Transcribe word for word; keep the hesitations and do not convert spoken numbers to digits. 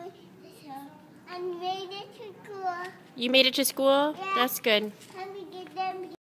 I made it to school. You made it to school? Yeah. That's good.